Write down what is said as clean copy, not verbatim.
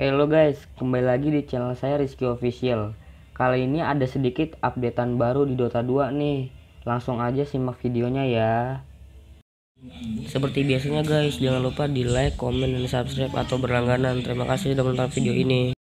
Halo guys, kembali lagi di channel saya Rizky Official. Kali ini ada sedikit updatean baru di Dota 2 nih. Langsung aja simak videonya ya. Seperti biasanya guys, jangan lupa di like, komen, dan subscribe atau berlangganan. Terima kasih sudah menonton video ini.